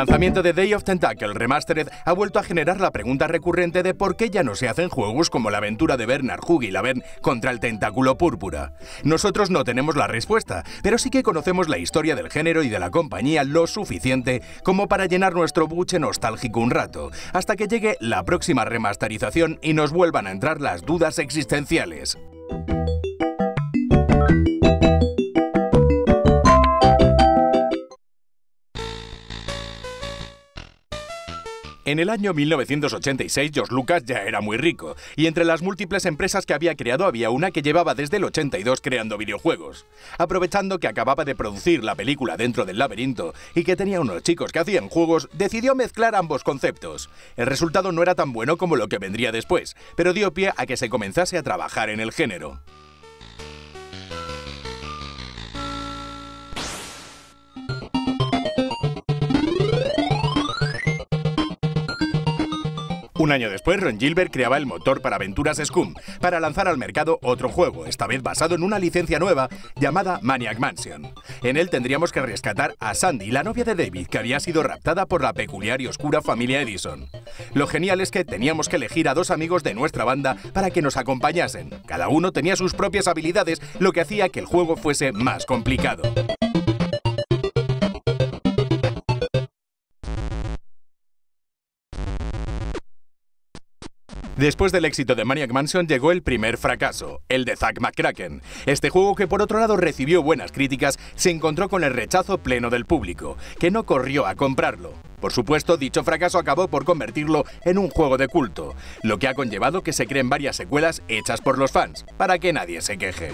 lanzamiento de Day of Tentacle Remastered ha vuelto a generar la pregunta recurrente de por qué ya no se hacen juegos como la aventura de Bernard Hug y Laverne contra el tentáculo púrpura. Nosotros no tenemos la respuesta, pero sí que conocemos la historia del género y de la compañía lo suficiente como para llenar nuestro buche nostálgico un rato, hasta que llegue la próxima remasterización y nos vuelvan a entrar las dudas existenciales. En el año 1986 George Lucas ya era muy rico, y entre las múltiples empresas que había creado había una que llevaba desde el 82 creando videojuegos. Aprovechando que acababa de producir la película Dentro del laberinto y que tenía unos chicos que hacían juegos, decidió mezclar ambos conceptos. El resultado no era tan bueno como lo que vendría después, pero dio pie a que se comenzase a trabajar en el género. Un año después, Ron Gilbert creaba el motor para aventuras Scum, para lanzar al mercado otro juego, esta vez basado en una licencia nueva llamada Maniac Mansion. En él tendríamos que rescatar a Sandy, la novia de David, que había sido raptada por la peculiar y oscura familia Edison. Lo genial es que teníamos que elegir a dos amigos de nuestra banda para que nos acompañasen. Cada uno tenía sus propias habilidades, lo que hacía que el juego fuese más complicado. Después del éxito de Maniac Mansion llegó el primer fracaso, el de Zack McCracken. Este juego, que por otro lado recibió buenas críticas, se encontró con el rechazo pleno del público, que no corrió a comprarlo. Por supuesto, dicho fracaso acabó por convertirlo en un juego de culto, lo que ha conllevado que se creen varias secuelas hechas por los fans, para que nadie se queje.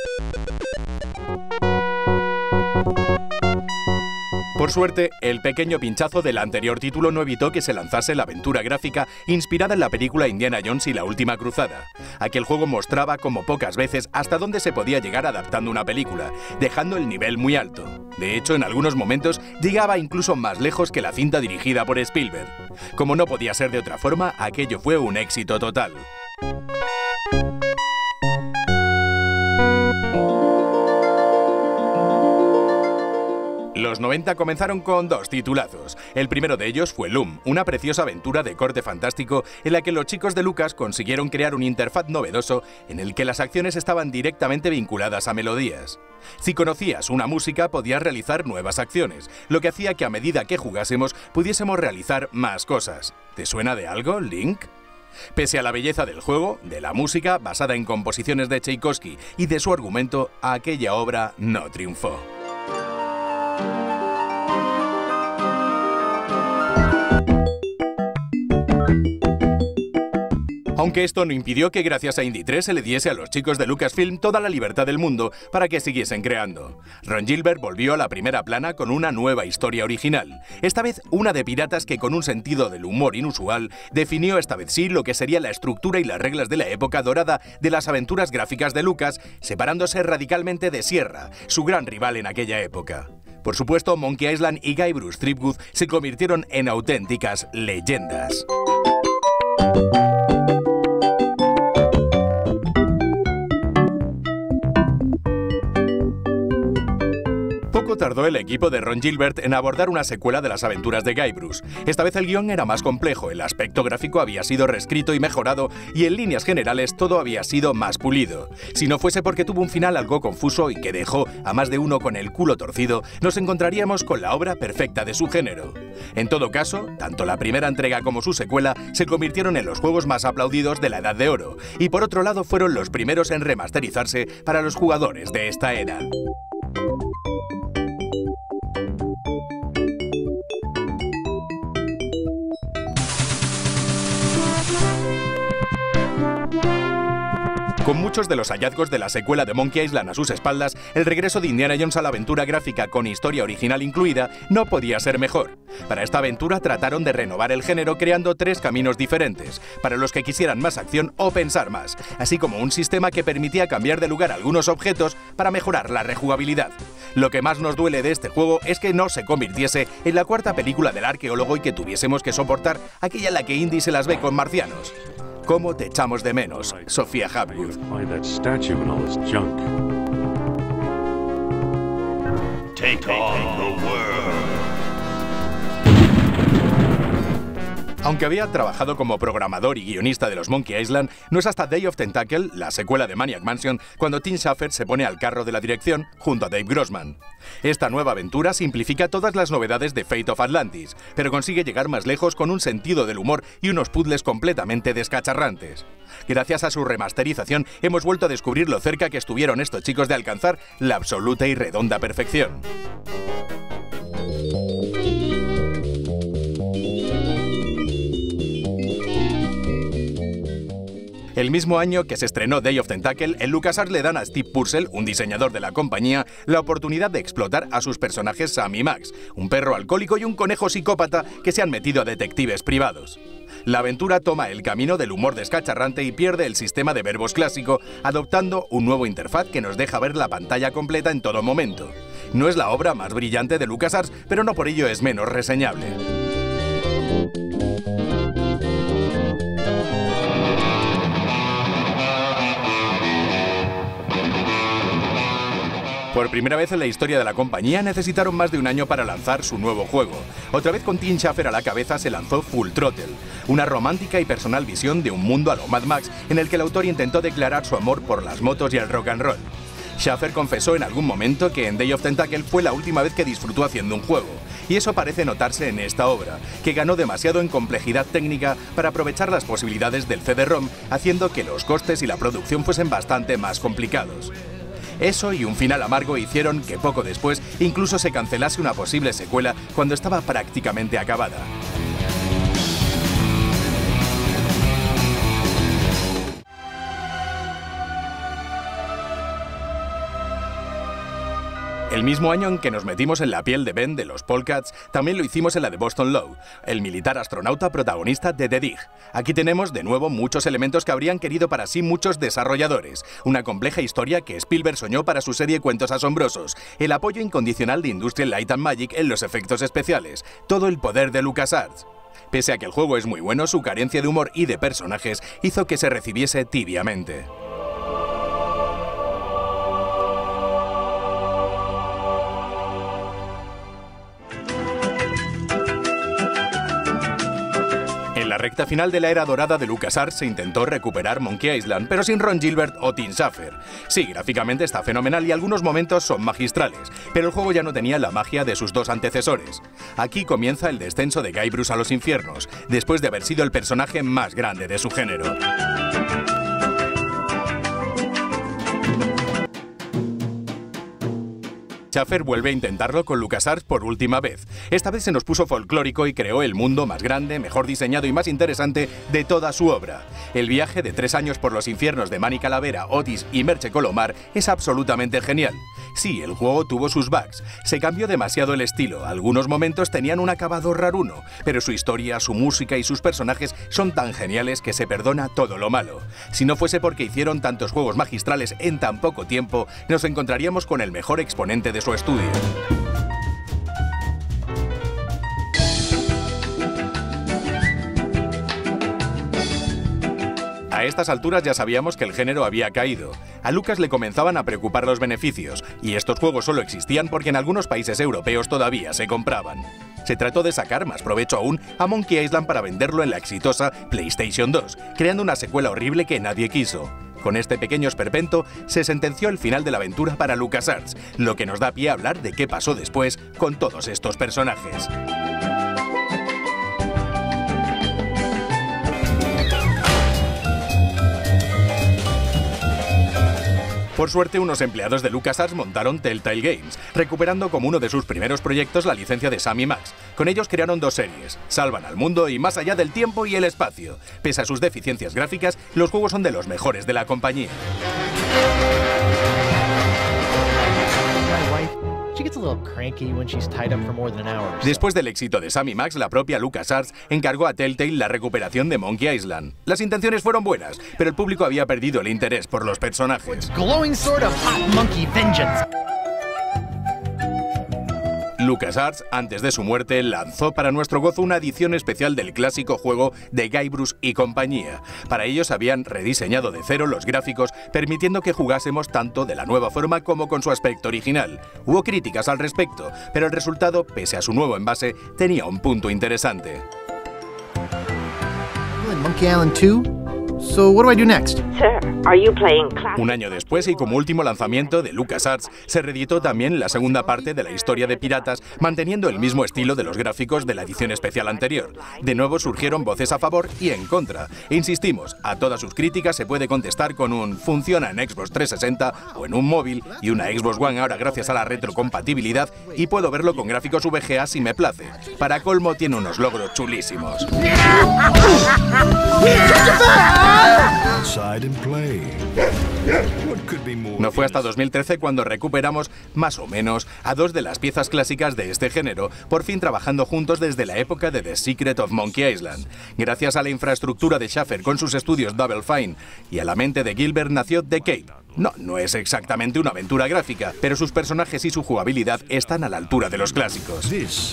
Por suerte, el pequeño pinchazo del anterior título no evitó que se lanzase la aventura gráfica inspirada en la película Indiana Jones y la Última Cruzada. Aquel juego mostraba como pocas veces hasta dónde se podía llegar adaptando una película, dejando el nivel muy alto. De hecho, en algunos momentos llegaba incluso más lejos que la cinta dirigida por Spielberg. Como no podía ser de otra forma, aquello fue un éxito total. Los 90 comenzaron con dos titulazos. El primero de ellos fue Loom, una preciosa aventura de corte fantástico en la que los chicos de Lucas consiguieron crear un interfaz novedoso en el que las acciones estaban directamente vinculadas a melodías. Si conocías una música, podías realizar nuevas acciones, lo que hacía que a medida que jugásemos pudiésemos realizar más cosas. ¿Te suena de algo, Link? Pese a la belleza del juego, de la música, basada en composiciones de Tchaikovsky y de su argumento, aquella obra no triunfó. Aunque esto no impidió que gracias a Indy 3 se le diese a los chicos de Lucasfilm toda la libertad del mundo para que siguiesen creando. Ron Gilbert volvió a la primera plana con una nueva historia original, esta vez una de piratas que con un sentido del humor inusual definió esta vez sí lo que sería la estructura y las reglas de la época dorada de las aventuras gráficas de Lucas, separándose radicalmente de Sierra, su gran rival en aquella época. Por supuesto, Monkey Island y Guybrush Threepwood se convirtieron en auténticas leyendas. Poco tardó el equipo de Ron Gilbert en abordar una secuela de las aventuras de Guybrush. Esta vez el guión era más complejo, el aspecto gráfico había sido reescrito y mejorado y en líneas generales todo había sido más pulido. Si no fuese porque tuvo un final algo confuso y que dejó a más de uno con el culo torcido, nos encontraríamos con la obra perfecta de su género. En todo caso, tanto la primera entrega como su secuela se convirtieron en los juegos más aplaudidos de la Edad de Oro, y por otro lado fueron los primeros en remasterizarse para los jugadores de esta era. Con muchos de los hallazgos de la secuela de Monkey Island a sus espaldas, el regreso de Indiana Jones a la aventura gráfica con historia original incluida no podía ser mejor. Para esta aventura trataron de renovar el género creando tres caminos diferentes, para los que quisieran más acción o pensar más, así como un sistema que permitía cambiar de lugar algunos objetos para mejorar la rejugabilidad. Lo que más nos duele de este juego es que no se convirtiese en la cuarta película del arqueólogo y que tuviésemos que soportar aquella en la que Indy se las ve con marcianos. ¿Cómo te echamos de menos, Sofía Hapgood? Take on the world. Aunque había trabajado como programador y guionista de los Monkey Island, no es hasta Day of Tentacle, la secuela de Maniac Mansion, cuando Tim Schafer se pone al carro de la dirección junto a Dave Grossman. Esta nueva aventura simplifica todas las novedades de Fate of Atlantis, pero consigue llegar más lejos con un sentido del humor y unos puzzles completamente descacharrantes. Gracias a su remasterización, hemos vuelto a descubrir lo cerca que estuvieron estos chicos de alcanzar la absoluta y redonda perfección. El mismo año que se estrenó Day of Tentacle, en LucasArts le dan a Steve Purcell, un diseñador de la compañía, la oportunidad de explotar a sus personajes Sam y Max, un perro alcohólico y un conejo psicópata que se han metido a detectives privados. La aventura toma el camino del humor descacharrante y pierde el sistema de verbos clásico, adoptando un nuevo interfaz que nos deja ver la pantalla completa en todo momento. No es la obra más brillante de LucasArts, pero no por ello es menos reseñable. Por primera vez en la historia de la compañía necesitaron más de un año para lanzar su nuevo juego. Otra vez con Tim Schafer a la cabeza se lanzó Full Throttle, una romántica y personal visión de un mundo a lo Mad Max en el que el autor intentó declarar su amor por las motos y el rock and roll. Schafer confesó en algún momento que en Day of Tentacle fue la última vez que disfrutó haciendo un juego, y eso parece notarse en esta obra, que ganó demasiado en complejidad técnica para aprovechar las posibilidades del CD-ROM, haciendo que los costes y la producción fuesen bastante más complicados. Eso y un final amargo hicieron que poco después incluso se cancelase una posible secuela cuando estaba prácticamente acabada. El mismo año en que nos metimos en la piel de Ben de los Polecats, también lo hicimos en la de Boston Low, el militar astronauta protagonista de The Dig. Aquí tenemos de nuevo muchos elementos que habrían querido para sí muchos desarrolladores, una compleja historia que Spielberg soñó para su serie Cuentos Asombrosos, el apoyo incondicional de Industrial Light and Magic en los efectos especiales, todo el poder de LucasArts. Pese a que el juego es muy bueno, su carencia de humor y de personajes hizo que se recibiese tibiamente. En la recta final de la era dorada de LucasArts se intentó recuperar Monkey Island, pero sin Ron Gilbert o Tim Schafer. Sí, gráficamente está fenomenal y algunos momentos son magistrales, pero el juego ya no tenía la magia de sus dos antecesores. Aquí comienza el descenso de Guy Bruce a los infiernos, después de haber sido el personaje más grande de su género. Schafer vuelve a intentarlo con LucasArts por última vez. Esta vez se nos puso folclórico y creó el mundo más grande, mejor diseñado y más interesante de toda su obra. El viaje de 3 años por los infiernos de Manny Calavera, Otis y Merche Colomar es absolutamente genial. Sí, el juego tuvo sus bugs, se cambió demasiado el estilo, algunos momentos tenían un acabado raruno, pero su historia, su música y sus personajes son tan geniales que se perdona todo lo malo. Si no fuese porque hicieron tantos juegos magistrales en tan poco tiempo, nos encontraríamos con el mejor exponente de su estudio. A estas alturas ya sabíamos que el género había caído. A Lucas le comenzaban a preocupar los beneficios, y estos juegos solo existían porque en algunos países europeos todavía se compraban. Se trató de sacar más provecho aún a Monkey Island para venderlo en la exitosa PlayStation 2, creando una secuela horrible que nadie quiso. Con este pequeño esperpento se sentenció el final de la aventura para LucasArts, lo que nos da pie a hablar de qué pasó después con todos estos personajes. Por suerte, unos empleados de LucasArts montaron Telltale Games, recuperando como uno de sus primeros proyectos la licencia de Sam y Max. Con ellos crearon 2 series, Salvan al Mundo y Más allá del tiempo y el espacio. Pese a sus deficiencias gráficas, los juegos son de los mejores de la compañía. Después del éxito de Sam y Max, la propia LucasArts encargó a Telltale la recuperación de Monkey Island. Las intenciones fueron buenas, pero el público había perdido el interés por los personajes. LucasArts, antes de su muerte, lanzó para nuestro gozo una edición especial del clásico juego de Guy Bruce y compañía. Para ellos habían rediseñado de cero los gráficos, permitiendo que jugásemos tanto de la nueva forma como con su aspecto original. Hubo críticas al respecto, pero el resultado, pese a su nuevo envase, tenía un punto interesante. Monkey Island 2? So what do I do next? Sir, are you playing classic? Un año después y como último lanzamiento de LucasArts, se reeditó también la segunda parte de la historia de Piratas, manteniendo el mismo estilo de los gráficos de la edición especial anterior. De nuevo surgieron voces a favor y en contra. E insistimos, a todas sus críticas se puede contestar con un funciona en Xbox 360 o en un móvil y una Xbox One ahora gracias a la retrocompatibilidad y puedo verlo con gráficos VGA si me place. Para colmo tiene unos logros chulísimos. No fue hasta 2013 cuando recuperamos, más o menos, a dos de las piezas clásicas de este género, por fin trabajando juntos desde la época de The Secret of Monkey Island. Gracias a la infraestructura de Schaffer con sus estudios Double Fine y a la mente de Gilbert nació The Cave. No es exactamente una aventura gráfica, pero sus personajes y su jugabilidad están a la altura de los clásicos.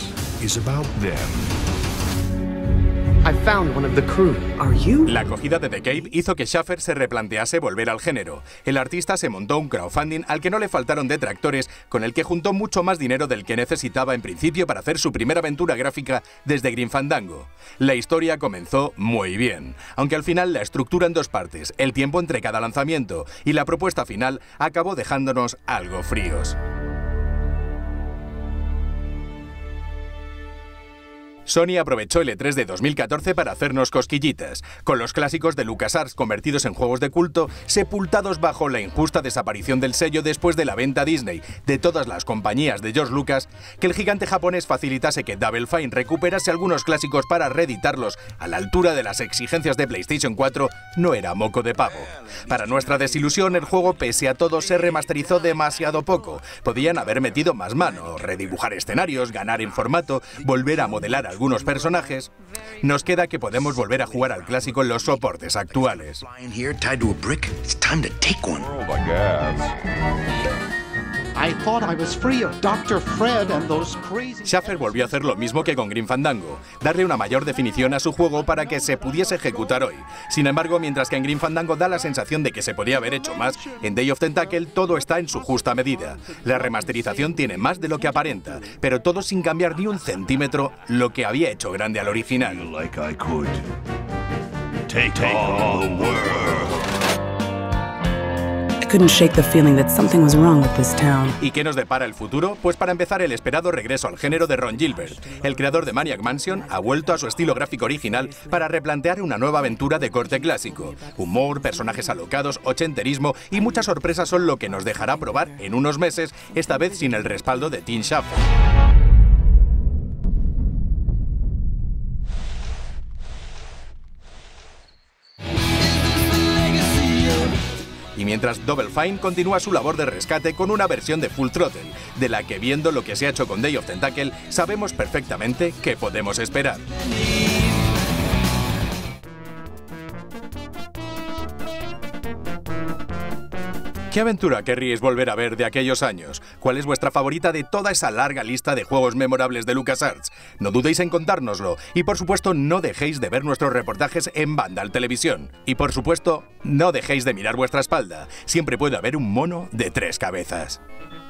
I found one of the crew. Are you? La acogida de The Cave hizo que Schaffer se replantease volver al género. El artista se montó un crowdfunding al que no le faltaron detractores, con el que juntó mucho más dinero del que necesitaba en principio para hacer su primera aventura gráfica desde Grim Fandango. La historia comenzó muy bien, aunque al final la estructura en dos partes, el tiempo entre cada lanzamiento y la propuesta final acabó dejándonos algo fríos. Sony aprovechó el E3 de 2014 para hacernos cosquillitas, con los clásicos de LucasArts convertidos en juegos de culto, sepultados bajo la injusta desaparición del sello después de la venta a Disney de todas las compañías de George Lucas, que el gigante japonés facilitase que Double Fine recuperase algunos clásicos para reeditarlos a la altura de las exigencias de PlayStation 4 no era moco de pavo. Para nuestra desilusión, el juego, pese a todo, se remasterizó demasiado poco. Podían haber metido más mano, redibujar escenarios, ganar en formato, volver a modelar algunos personajes. Nos queda que podemos volver a jugar al clásico en los soportes actuales. Schaffer volvió a hacer lo mismo que con Grim Fandango, darle una mayor definición a su juego para que se pudiese ejecutar hoy. Sin embargo, mientras que en Grim Fandango da la sensación de que se podía haber hecho más, en Day of Tentacle todo está en su justa medida. La remasterización tiene más de lo que aparenta, pero todo sin cambiar ni un centímetro lo que había hecho grande al original. Couldn't shake the feeling that something was wrong with this town. ¿Y qué nos depara el futuro? Pues para empezar, el esperado regreso al género de Ron Gilbert. El creador de Maniac Mansion ha vuelto a su estilo gráfico original para replantear una nueva aventura de corte clásico. Humor, personajes alocados, ochenterismo y muchas sorpresas son lo que nos dejará probar en unos meses, esta vez sin el respaldo de Tim Schafer. Y mientras Double Fine continúa su labor de rescate con una versión de Full Throttle, de la que, viendo lo que se ha hecho con Day of Tentacle, sabemos perfectamente qué podemos esperar. ¿Qué aventura querríais volver a ver de aquellos años? ¿Cuál es vuestra favorita de toda esa larga lista de juegos memorables de LucasArts? No dudéis en contárnoslo. Y por supuesto, no dejéis de ver nuestros reportajes en Vandal Televisión. Y por supuesto, no dejéis de mirar vuestra espalda. Siempre puede haber un mono de 3 cabezas.